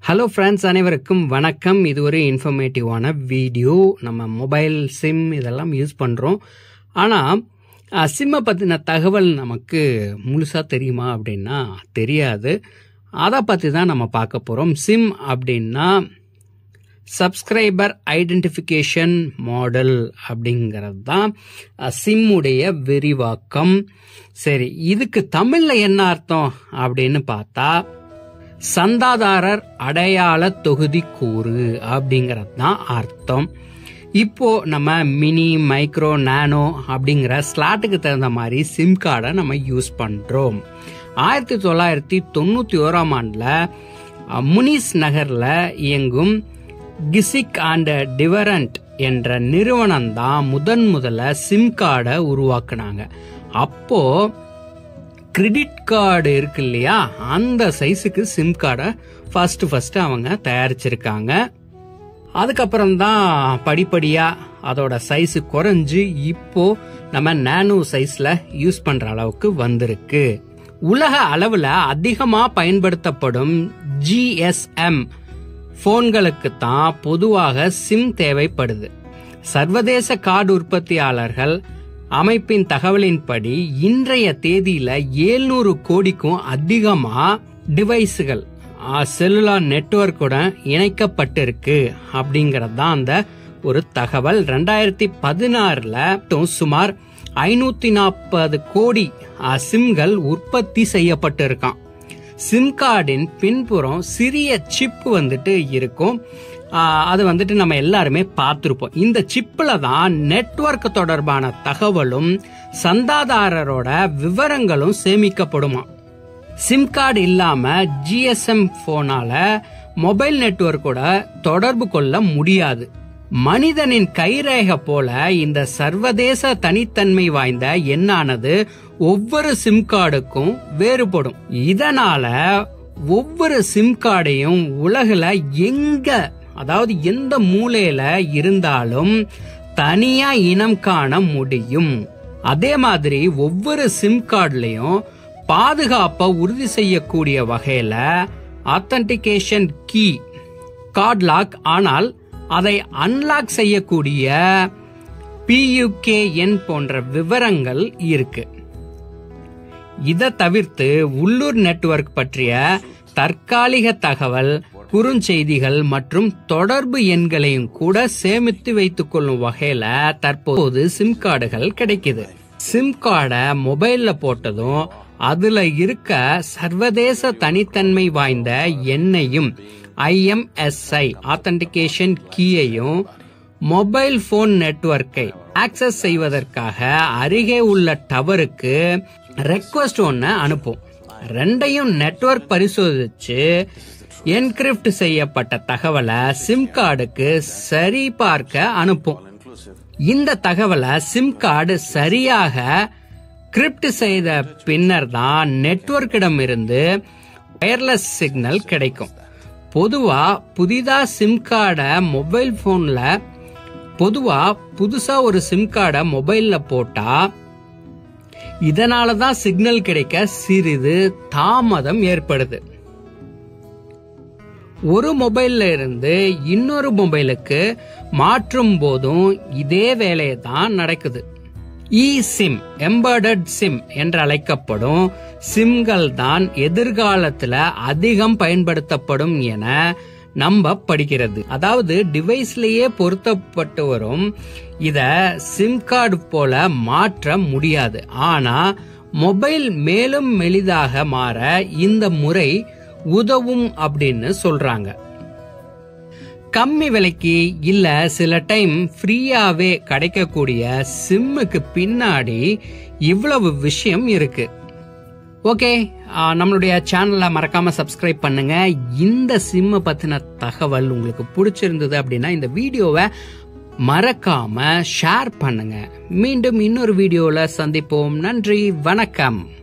Hello friends, அனைவருக்கும் வணக்கம். இது ஒரு இன்ஃபர்மேட்டிவான வீடியோ. நம்ம மொபைல் சிம் இதெல்லாம் யூஸ் பண்ணுறோம். ஆனால் சிம்மை பற்றின தகவல் நமக்கு முழுசாக தெரியுமா அப்படின்னா தெரியாது. அதை பற்றி தான் நம்ம பார்க்க போகிறோம். சிம் அப்படின்னா சப்ஸ்கிரைபர் ஐடென்டிஃபிகேஷன் மாடல் அப்படிங்கிறது தான் சிம்முடைய விரிவாக்கம். சரி, இதுக்கு தமிழில் என்ன அர்த்தம் அப்படின்னு பார்த்தா சந்தாதாரர் அடையாள தொகுதி கூறு அப்படிங்கிறது தான் அர்த்தம். இப்போ நம்ம மினி, மைக்ரோ, நானோ அப்படிங்கிற ஸ்லாட்டுக்கு தகுந்த மாதிரி சிம் கார்டை நம்ம யூஸ் பண்றோம். 1991ஆம் ஆண்டுல முனிஸ் நகர்ல இயங்கும் கிசிக் அண்ட் டிவரண்ட் என்ற நிறுவனம் தான் முதல்ல சிம் கார்டை உருவாக்குனாங்க. அப்போ கிரெடிட் கார்டு இருக்கு இல்லையா, அந்த சைஸுக்கு சிம் கார்டை ஃபர்ஸ்ட் அவங்க தயாரிச்சிருக்காங்க. அதுக்கப்புறம் தான் படிப்படியா அதோட சைஸ் குறைஞ்சு இப்போ நம்ம நானோ சைஸ்ல யூஸ் பண்ற அளவுக்கு வந்திருக்கு. உலக அளவுல அதிகமா பயன்படுத்தப்படும் GSM போன்களுக்கு தான் பொதுவாக சிம் தேவைப்படுது. சர்வதேச கார்டு உற்பத்தியாளர்கள் அமைப்பின் தகவலின்படி இன்றைய தேதியில 700 கோடிக்கும் அதிகமா டிவைஸுகள் செல்லுலார் நெட்வொர்க்குட இணைக்கப்பட்டிருக்கு அப்படிங்கறது தான் அந்த ஒரு தகவல். 2016ல சுமார் 540 கோடி சிம்கள் உற்பத்தி செய்யப்பட்டிருக்கான். சிம் கார்டின் பின்புறம் சிறிய சிப் இருக்கும். அது நம்ம எல்லாருமே பார்த்திருப்போம். இந்த சிப்ல தான் நெட்வொர்க் தொடர்பான தகவலும் சந்தாதாரரோட விவரங்களும் சேமிக்கப்படுமா. சிம் கார்டு இல்லாம GSM போனால மொபைல் நெட்வொர்க்கோட தொடர்பு கொள்ள முடியாது. மனிதனின் கைரேகை போல இந்த சர்வதேச தனித்தன்மை வாய்ந்த எண்ணானது ஒவ்வொரு சிம் கார்டுக்கும் வேறுபடும். இதனால ஒவ்வொரு சிம் கார்டையும் உலகில எந்த மூலையில இருந்தாலும் தனியா இனம் காண முடியும். அதே மாதிரி ஒவ்வொரு சிம் கார்டுலயும் பாதுகாப்பை உறுதி செய்யக்கூடிய வகையில ஆத்தன்டிகேஷன் கீ, கார்டு லாக், ஆனால் அதை அன்லாக் செய்யக்கூடிய PUKN போன்ற விவரங்கள் இருக்கு. இதை தவிர்த்து உள்ளூர் நெட்வொர்க் பற்றிய தற்காலிக தகவல், குறுஞ்செய்திகள் மற்றும் தொடர்பு எண்களையும் கூட சேமித்து வைத்துக் கொள்ளும் வகையில தற்போது சிம் கார்டுகள் கிடைக்குது. சிம் கார்டை மொபைல்ல போட்டதும் அதுல இருக்க சர்வதேச தனித்தன்மை வாய்ந்த எண்ணையும் IMSI ஆத்தன்டிகேஷன் கீயையும் மொபைல் போன் நெட்வொர்க்கை ஆக்சஸ் செய்வதற்காக அருகே உள்ள டவருக்கு ரெக்வெஸ்ட் ஒன்னு அனுப்பும். ரெண்டையும் நெட்வொர்க் பரிசோதிச்சு என்கிரிப்ட் செய்யப்பட்ட தகவலை சிம் கார்டுக்கு சரி பார்க்க அனுப்பும். இந்த தகவலை சிம் கார்டு சரியாக கிரிப்ட் செய்த பின்னர் தான் நெட்வொர்க்கிடம் இருந்து வயர்லெஸ் சிக்னல் கிடைக்கும். பொதுவா புதிதா சிம் கார்டை மொபைல் போன்ல புதுசா ஒரு சிம் கார்டை மொபைல்ல போட்டா இதனாலதான் சிக்னல் கிடைக்க சிறிது தாமதம் ஏற்படுது. ஒரு மொபைல்ல இருந்து இன்னொரு மொபைலுக்கு மாற்றும் போதும் இதே வேலையை தான் நடக்குது. சிம், எம்பெடட் சிம் என்று அழைக்கப்படும் சிம்கள் தான் எதிர்காலத்துல அதிகம் பயன்படுத்தப்படும் என நம்பப்படுகிறது. அதாவது டிவைஸ்லயே பொருத்தப்பட்டு வரும். இத சிம் கார்டு போல மாற்ற முடியாது. ஆனா மொபைல் மேலும் எளிதாக மாற இந்த முறை உதவும் அப்படின்னு சொல்றாங்க. கம்மி விலைக்கு இல்ல சில டைம் ஃப்ரீயாவே கிடைக்கக்கூடிய சிம்முக்கு பின்னாடி இவ்வளவு விஷயம் இருக்கு. ஓகே, நம்மளுடைய சேனலை மறக்காம சப்ஸ்கிரைப் பண்ணுங்க. இந்த சிம்மை பத்தின தகவல் உங்களுக்கு பிடிச்சிருந்தது அப்படின்னா இந்த வீடியோவை மறக்காம ஷேர் பண்ணுங்க. மீண்டும் இன்னொரு வீடியோல சந்திப்போம். நன்றி, வணக்கம்.